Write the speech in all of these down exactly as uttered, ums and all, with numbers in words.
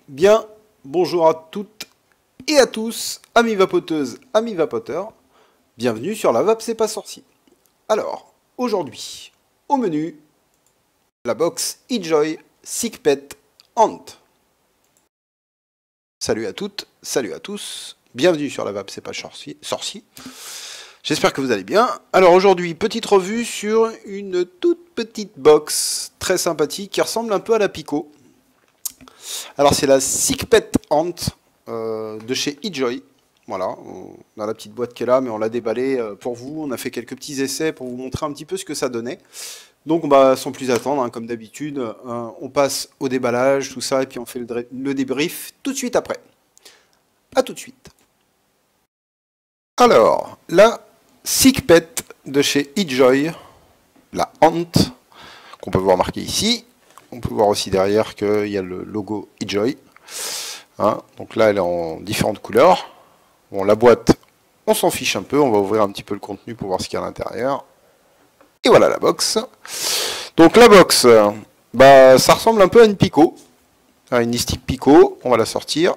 Bien, bonjour à toutes et à tous, amis vapoteuses, amis vapoteurs, bienvenue sur la vape c'est pas sorcier. Alors, aujourd'hui, au menu, la box eJoy SickPet Ant. Salut à toutes, salut à tous, bienvenue sur la vape c'est pas sorcier. sorcier. J'espère que vous allez bien. Alors aujourd'hui, petite revue sur une toute petite box très sympathique qui ressemble un peu à la Pico. Alors c'est la SickPet Ant euh, de chez eJoy. Voilà, on a la petite boîte qui est là, mais on l'a déballée pour vous. On a fait quelques petits essais pour vous montrer un petit peu ce que ça donnait. Donc bah, sans plus attendre, hein, comme d'habitude, euh, on passe au déballage, tout ça, et puis on fait le, le débrief tout de suite après. A tout de suite. Alors, la SickPet de chez eJoy, la Ant, qu'on peut voir marqué ici. On peut voir aussi derrière qu'il y a le logo eJoy. Hein, donc là, elle est en différentes couleurs. Bon, la boîte, on s'en fiche un peu. On va ouvrir un petit peu le contenu pour voir ce qu'il y a à l'intérieur. Et voilà la box. Donc la box, bah, ça ressemble un peu à une Pico. À une Istic Pico. On va la sortir.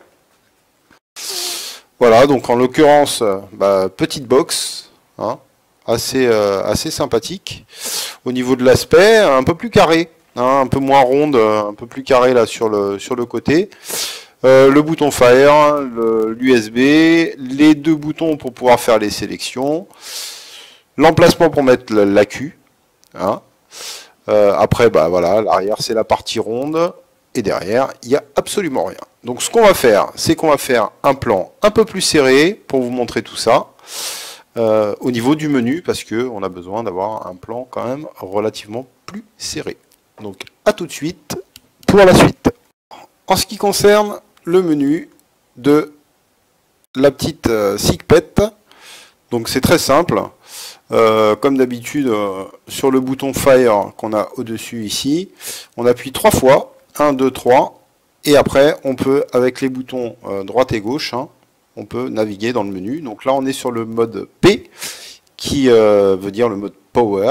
Voilà, donc en l'occurrence, bah, petite box. Hein, assez, euh, assez sympathique. Au niveau de l'aspect, un peu plus carré. Hein, un peu moins ronde, un peu plus carré là sur le, sur le côté. Euh, le bouton Fire, l'U S B, les deux boutons pour pouvoir faire les sélections, l'emplacement pour mettre l'A Q. Hein. Euh, après, bah voilà, l'arrière c'est la partie ronde, et derrière, il n'y a absolument rien. Donc ce qu'on va faire, c'est qu'on va faire un plan un peu plus serré pour vous montrer tout ça. Euh, au niveau du menu, parce qu'on a besoin d'avoir un plan quand même relativement plus serré. Donc à tout de suite pour la suite. En ce qui concerne le menu de la petite euh, SickPet, donc c'est très simple. Euh, comme d'habitude, euh, sur le bouton Fire qu'on a au-dessus ici, on appuie trois fois, un, deux, trois, et après on peut, avec les boutons euh, droite et gauche, hein, on peut naviguer dans le menu. Donc là on est sur le mode P, qui euh, veut dire le mode Power.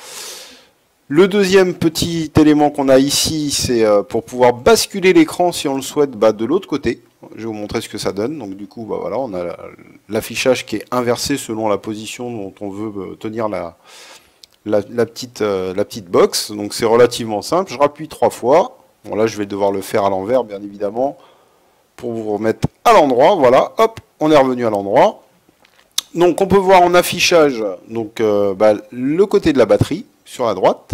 Le deuxième petit élément qu'on a ici, c'est pour pouvoir basculer l'écran si on le souhaite bah, de l'autre côté. Je vais vous montrer ce que ça donne. Donc du coup, bah, voilà, on a l'affichage qui est inversé selon la position dont on veut tenir la, la, la, petite, euh, la petite box. Donc c'est relativement simple. Je rappuie trois fois. Bon là, je vais devoir le faire à l'envers, bien évidemment, pour vous remettre à l'endroit. Voilà, hop, on est revenu à l'endroit. Donc on peut voir en affichage donc, euh, bah, le côté de la batterie sur la droite,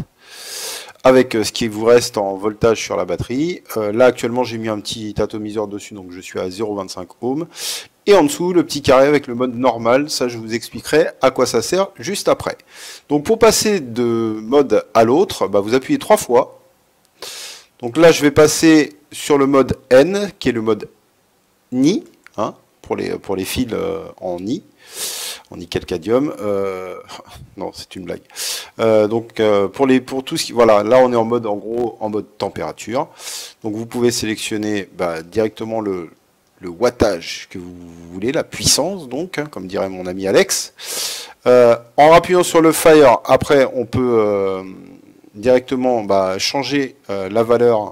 avec ce qui vous reste en voltage sur la batterie. Euh, là actuellement j'ai mis un petit atomiseur dessus, donc je suis à zéro virgule vingt-cinq ohms. Et en dessous le petit carré avec le mode normal, ça je vous expliquerai à quoi ça sert juste après. Donc pour passer de mode à l'autre, bah, vous appuyez trois fois. Donc là je vais passer sur le mode N, qui est le mode Ni, hein, pour, les, pour les fils euh, en Ni. En nickel cadmium, euh, non c'est une blague. Euh, donc euh, pour les pour tout ce qui voilà, là on est en mode en gros en mode température. Donc vous pouvez sélectionner bah, directement le, le wattage que vous voulez, la puissance donc, hein, comme dirait mon ami Alex. Euh, en appuyant sur le Fire, après on peut euh, directement bah, changer euh, la valeur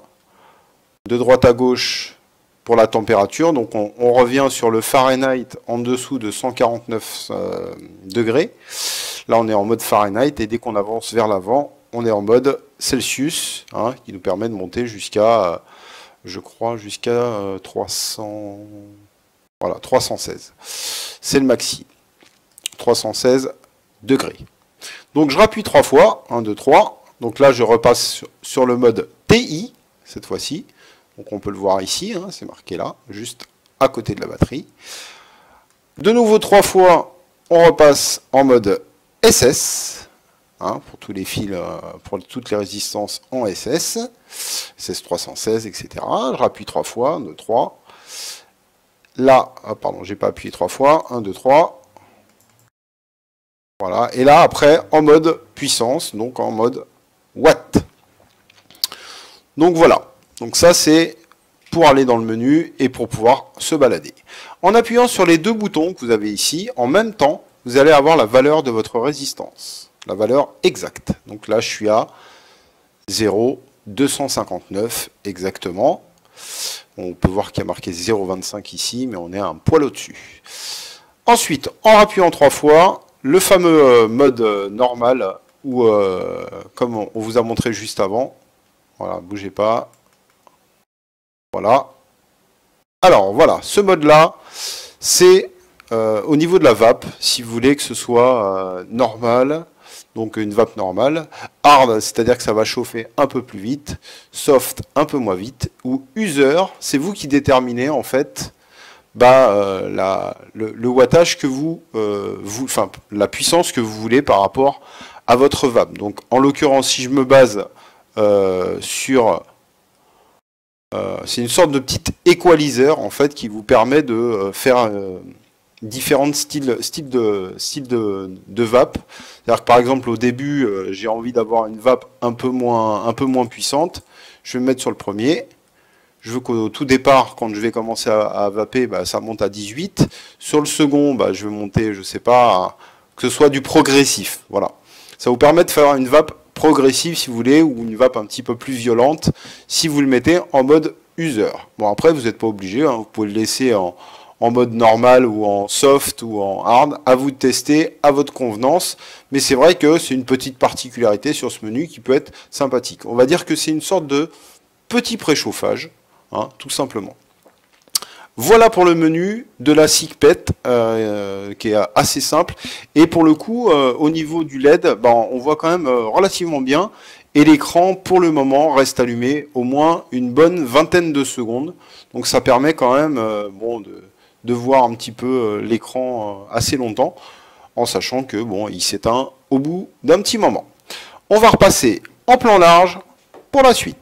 de droite à gauche pour la température. Donc on, on revient sur le Fahrenheit en dessous de cent quarante-neuf euh, degrés. Là on est en mode Fahrenheit et dès qu'on avance vers l'avant, on est en mode Celsius, hein, qui nous permet de monter jusqu'à, euh, je crois, jusqu'à euh, trois cents, voilà, trois cent seize. C'est le maxi. trois cent seize degrés. Donc je rappuie trois fois, un, deux, trois. Donc là je repasse sur, sur le mode T I, cette fois-ci. Donc on peut le voir ici, hein, c'est marqué là, juste à côté de la batterie. De nouveau trois fois, on repasse en mode S S, hein, pour tous les fils, euh, pour toutes les résistances en S S, S S trois cent seize, et cetera. Je rappuie trois fois, un, deux, trois. Là, ah, pardon, j'ai pas appuyé trois fois, un, deux, trois. Voilà, et là après, en mode puissance, donc en mode watt. Donc voilà. Donc ça, c'est pour aller dans le menu et pour pouvoir se balader. En appuyant sur les deux boutons que vous avez ici, en même temps, vous allez avoir la valeur de votre résistance. La valeur exacte. Donc là, je suis à zéro virgule deux cent cinquante-neuf exactement. On peut voir qu'il y a marqué zéro virgule vingt-cinq ici, mais on est un poil au-dessus. Ensuite, en appuyant trois fois, le fameux euh, mode euh, normal, où, euh, comme on, on vous a montré juste avant, voilà, bougez pas, voilà. Alors voilà, ce mode-là, c'est euh, au niveau de la vape, si vous voulez que ce soit euh, normal, donc une vape normale, hard, c'est-à-dire que ça va chauffer un peu plus vite, soft, un peu moins vite, ou user, c'est vous qui déterminez en fait bah, euh, la, le, le wattage que vous, euh, vous, enfin la puissance que vous voulez par rapport à votre vape. Donc en l'occurrence, si je me base euh, sur euh, c'est une sorte de petit equalizer en fait qui vous permet de euh, faire euh, différents styles, styles, de, styles de, de vape. C'est-à-dire que par exemple au début euh, j'ai envie d'avoir une vape un peu moins, un peu moins puissante. Je vais me mettre sur le premier. Je veux qu'au tout départ, quand je vais commencer à, à vaper, bah, ça monte à dix-huit. Sur le second, bah, je vais monter, je sais pas, à, que ce soit du progressif. Voilà. Ça vous permet de faire une vape progressive si vous voulez, ou une vape un petit peu plus violente si vous le mettez en mode user. Bon après vous n'êtes pas obligé, hein, vous pouvez le laisser en, en mode normal ou en soft ou en hard, à vous de tester à votre convenance, mais c'est vrai que c'est une petite particularité sur ce menu qui peut être sympathique. On va dire que c'est une sorte de petit préchauffage, hein, tout simplement. Voilà pour le menu de la SICPET, euh, qui est assez simple. Et pour le coup, euh, au niveau du L E D, ben, on voit quand même euh, relativement bien. Et l'écran, pour le moment, reste allumé au moins une bonne vingtaine de secondes. Donc ça permet quand même euh, bon, de, de voir un petit peu euh, l'écran euh, assez longtemps, en sachant que bon, il s'éteint au bout d'un petit moment. On va repasser en plan large pour la suite.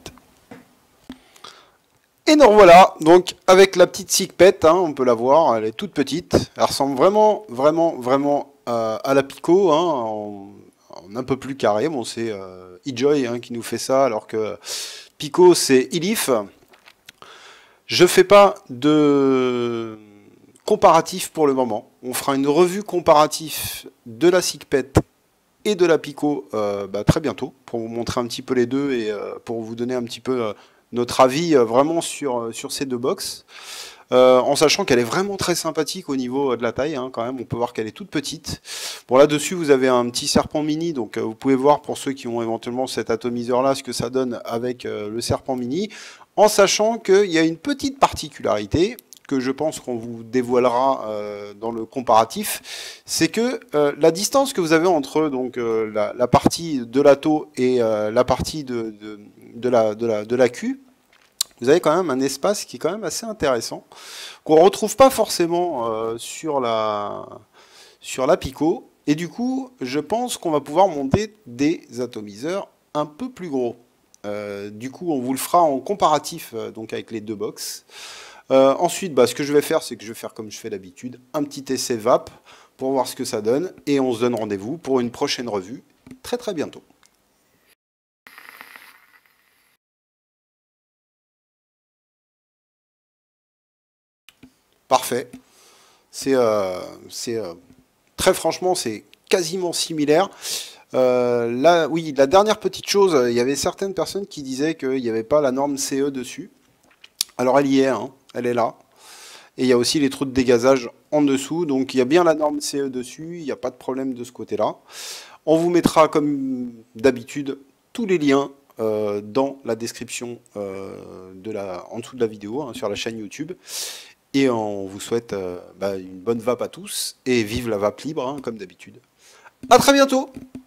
Et nous voilà, donc avec la petite SICPET, hein, on peut la voir, elle est toute petite. Elle ressemble vraiment, vraiment, vraiment euh, à la Pico, hein, en, en un peu plus carré. Bon, c'est euh, eJoy hein, qui nous fait ça, alors que Pico, c'est Elif. Je ne fais pas de comparatif pour le moment. On fera une revue comparative de la SICPET et de la Pico euh, bah, très bientôt, pour vous montrer un petit peu les deux et euh, pour vous donner un petit peu... Euh, notre avis euh, vraiment sur, sur ces deux box, euh, en sachant qu'elle est vraiment très sympathique au niveau de la taille, hein, quand même, on peut voir qu'elle est toute petite. Bon, là-dessus, vous avez un petit serpent mini, donc euh, vous pouvez voir pour ceux qui ont éventuellement cet atomiseur-là, ce que ça donne avec euh, le serpent mini, en sachant qu'il y a une petite particularité, que je pense qu'on vous dévoilera euh, dans le comparatif, c'est que euh, la distance que vous avez entre donc, euh, la, la partie de l'atto et euh, la partie de, de, de, la, de, la, de la queue, vous avez quand même un espace qui est quand même assez intéressant, qu'on ne retrouve pas forcément euh, sur, la, sur la Pico, et du coup, je pense qu'on va pouvoir monter des atomiseurs un peu plus gros. Euh, du coup, on vous le fera en comparatif euh, donc avec les deux box. Euh, ensuite, bah, ce que je vais faire, c'est que je vais faire comme je fais d'habitude, un petit essai vape pour voir ce que ça donne. Et on se donne rendez-vous pour une prochaine revue très très bientôt. Parfait. C'est euh, euh, très franchement, c'est quasiment similaire. Euh, là, oui, la dernière petite chose, il y avait certaines personnes qui disaient qu'il n'y avait pas la norme C E dessus. Alors elle y est, hein, elle est là. Et il y a aussi les trous de dégazage en dessous. Donc il y a bien la norme C E dessus, il n'y a pas de problème de ce côté-là. On vous mettra comme d'habitude tous les liens euh, dans la description euh, de la, en dessous de la vidéo, hein, sur la chaîne YouTube. Et on vous souhaite euh, bah, une bonne vape à tous. Et vive la vape libre, hein, comme d'habitude. À très bientôt!